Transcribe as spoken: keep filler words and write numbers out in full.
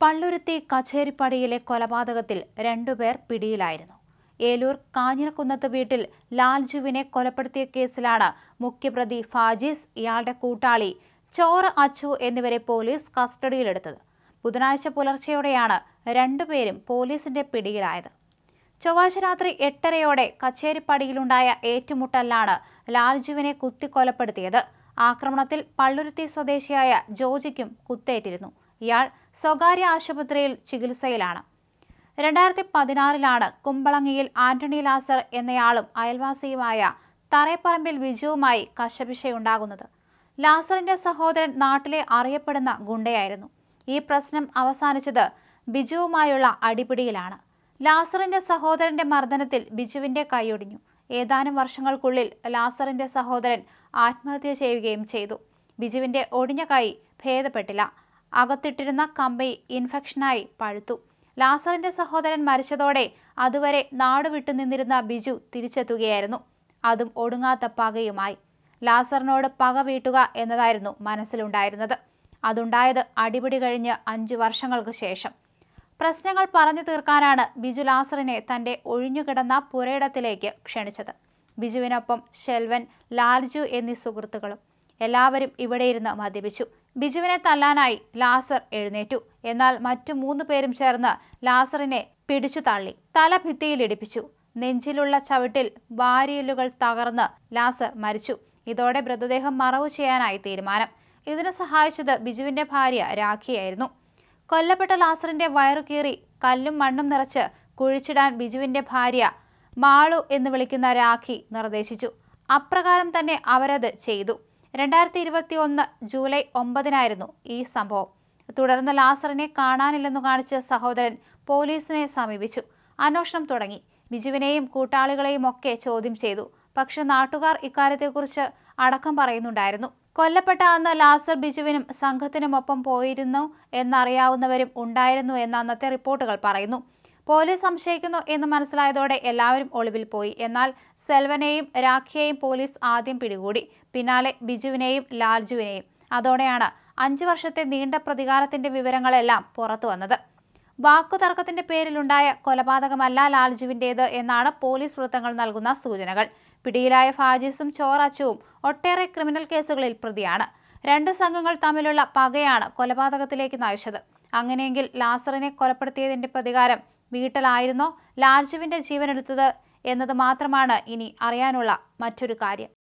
പള്ളുരുത്തി കച്ചേരിപ്പടിയിലെ കൊലപാതകത്തിൽ രണ്ടുപേർ പിടിയിലായിരുന്നു. ഏലൂർ കാഞ്ഞിരക്കുന്നത്ത് വീട്ടിൽ ലാൽജുവിനെ കൊലപ്പെടുത്തിയ കേസിലാണ് മുഖ്യപ്രതി ഫാജിസ്, ഇയാളുടെ കൂട്ടാളി ചോറ് അച്ചു എന്നിവരെ പോലീസ് കസ്റ്റഡിയിലെടുത്തത്. ബുധനാഴ്ച പുലർച്ചെയോടെയാണ് രണ്ടുപേരും പോലീസിന്റെ പിടിയിലായത്. ചൊവ്വാഴ്ച രാത്രി എട്ടരയോടെ കച്ചേരിപ്പടിയിലുണ്ടായ ഏറ്റുമുട്ടലിലാണ് ലാൽജുവിനെ കുത്തിക്കൊലപ്പെടുത്തിയത്. ആക്രമണത്തിൽ പള്ളുരുത്തി സ്വദേശിയായ ജോജിക്കും കുത്തേറ്റിരുന്നു. ഇയാൾ സ്വകാര്യ ആശുപത്രിയിൽ ചികിത്സയിലാണ്. രണ്ടായിരത്തി പതിനാറിലാണ് കുമ്പളങ്ങിയിൽ ആന്റണി ലാസർ എന്നയാളും അയൽവാസിയുമായ തറേപ്പറമ്പിൽ ബിജുവുമായി കശപിശയുണ്ടാകുന്നത്. ലാസറിന്റെ സഹോദരൻ നാട്ടിലെ അറിയപ്പെടുന്ന ഗുണ്ടയായിരുന്നു. ഈ പ്രശ്നം അവസാനിച്ചത് ബിജുവുമായുള്ള അടിപിടിയിലാണ്. ലാസറിന്റെ സഹോദരന്റെ മർദ്ദനത്തിൽ ബിജുവിന്റെ കൈയൊടിഞ്ഞു. ഏതാനും വർഷങ്ങൾക്കുള്ളിൽ ലാസറിന്റെ സഹോദരൻ ആത്മഹത്യ ചെയ്യുകയും ചെയ്തു. ബിജുവിന്റെ ഒടിഞ്ഞ കൈ ഭേദപ്പെട്ടില്ല. അകത്തിട്ടിരുന്ന കമ്പി ഇൻഫെക്ഷനായി പഴുത്തു. ലാസറിന്റെ സഹോദരൻ മരിച്ചതോടെ അതുവരെ നാടുവിട്ടു നിന്നിരുന്ന ബിജു തിരിച്ചെത്തുകയായിരുന്നു. അതും ഒടുങ്ങാത്ത പകയുമായി. ലാസറിനോട് പക വീട്ടുക എന്നതായിരുന്നു മനസ്സിലുണ്ടായിരുന്നത്. അതുണ്ടായത് അടിപിടി കഴിഞ്ഞ് അഞ്ചു വർഷങ്ങൾക്ക് ശേഷം. പ്രശ്നങ്ങൾ പറഞ്ഞു തീർക്കാനാണ് ബിജു ലാസറിനെ തന്റെ ഒഴിഞ്ഞുകിടന്ന പുരയിടത്തിലേക്ക് ക്ഷണിച്ചത്. ബിജുവിനൊപ്പം ശെൽവൻ, ലാൽജു എന്നീ സുഹൃത്തുക്കളും. എല്ലാവരും ഇവിടെയിരുന്ന് മദ്യപിച്ചു. ബിജുവിനെ തല്ലാനായി ലാസർ എഴുന്നേറ്റു. എന്നാൽ മറ്റു മൂന്ന് പേരും ചേർന്ന് ലാസറിനെ പിടിച്ചു തള്ളി. തല ഭിത്തിയിലിടിപ്പിച്ചു. നെഞ്ചിലുള്ള ചവിട്ടിൽ വാരിയെല്ലുകൾ തകർന്ന് ലാസർ മരിച്ചു. ഇതോടെ മൃതദേഹം മറവു ചെയ്യാനായി തീരുമാനം. ഇതിന് സഹായിച്ചത് ബിജുവിന്റെ ഭാര്യ രാഖിയായിരുന്നു. കൊല്ലപ്പെട്ട ലാസറിന്റെ വയറു കീറി കല്ലും മണ്ണും നിറച്ച് കുഴിച്ചിടാൻ ബിജുവിന്റെ ഭാര്യ മാളു എന്ന് വിളിക്കുന്ന രാഖി നിർദ്ദേശിച്ചു. അപ്രകാരം തന്നെ അവരത് ചെയ്തു. രണ്ടായിരത്തി ഇരുപത്തി ഒന്ന് ജൂലൈ ഒമ്പതിനായിരുന്നു ഈ സംഭവം. തുടർന്ന് ലാസറിനെ കാണാനില്ലെന്നു കാണിച്ച് സഹോദരൻ പോലീസിനെ സമീപിച്ചു. അന്വേഷണം തുടങ്ങി. ബിജുവിനെയും കൂട്ടാളികളെയും ഒക്കെ ചോദ്യം ചെയ്തു. പക്ഷെ നാട്ടുകാർ ഇക്കാര്യത്തെക്കുറിച്ച് അടക്കം പറയുന്നുണ്ടായിരുന്നു. കൊല്ലപ്പെട്ട അന്ന് ലാസർ ബിജുവിനും സംഘത്തിനുമൊപ്പം പോയിരുന്നു എന്നറിയാവുന്നവരും ഉണ്ടായിരുന്നു എന്ന് അന്നത്തെ റിപ്പോർട്ടുകൾ പറയുന്നു. പോലീസ് സംശയിക്കുന്നു എന്ന് മനസ്സിലായതോടെ എല്ലാവരും ഒളിവിൽ പോയി. എന്നാൽ സെൽവനെയും രാഖിയെയും പോലീസ് ആദ്യം പിടികൂടി. പിന്നാലെ ബിജുവിനെയും ലാൽജുവിനെയും. അതോടെയാണ് അഞ്ചു വർഷത്തെ നീണ്ട പ്രതികാരത്തിന്റെ വിവരങ്ങളെല്ലാം പുറത്തു വന്നത്. വാക്കുതർക്കത്തിന്റെ പേരിലുണ്ടായ കൊലപാതകമല്ല ലാൽജുവിന്റേത് എന്നാണ് പോലീസ് വൃത്തങ്ങൾ നൽകുന്ന സൂചനകൾ. പിടിയിലായ ഫാജിസും ചോറച്ചുവും ഒട്ടേറെ ക്രിമിനൽ കേസുകളിൽ പ്രതിയാണ്. രണ്ടു സംഘങ്ങൾ തമ്മിലുള്ള പകയാണ് കൊലപാതകത്തിലേക്ക് നയിച്ചത്. അങ്ങനെയെങ്കിൽ ലാസറിനെ കൊലപ്പെടുത്തിയതിന്റെ പ്രതികാരം വീട്ടലായിരുന്നോ ലാൽജുവിന്റെ ജീവനെടുത്തത് എന്നത് മാത്രമാണ് ഇനി അറിയാനുള്ള മറ്റൊരു കാര്യം.